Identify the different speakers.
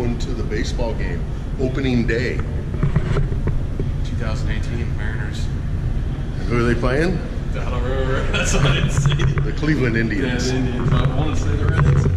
Speaker 1: going to the baseball game, opening day.
Speaker 2: 2018 Mariners.
Speaker 1: And who are they playing?
Speaker 2: I don't remember. That's what I didn't see.
Speaker 1: The Cleveland
Speaker 2: Yeah,
Speaker 1: Indians.
Speaker 2: the Indians. I want to say the Reds.